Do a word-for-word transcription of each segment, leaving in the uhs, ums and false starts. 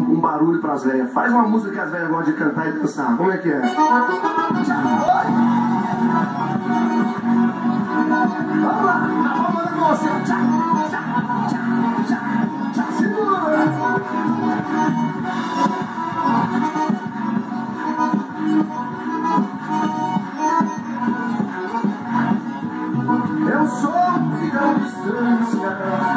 um, um barulho pras velhas. Faz uma música que as velhas gostam de cantar e dançar. Como é que é? Vamos lá, na palma da mão assim. Tchá, tchá, tchá, tchá, tchá. Segura! Eu sou um filho à distância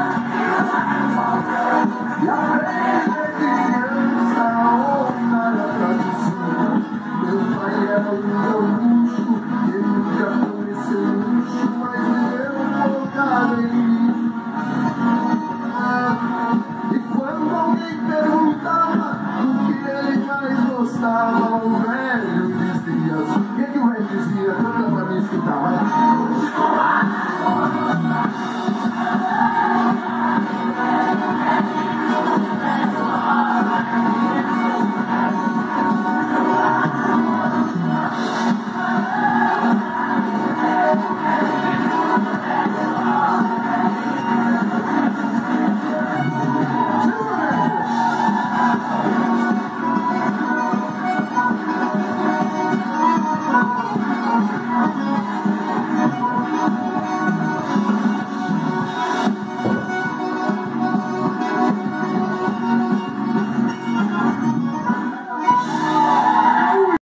e aprende a criança a honrar a tradição. Meu pai era um meu luxo, ele nunca conheceu luxo, mas eu colocava em mim. E quando alguém perguntava o que ele mais gostava,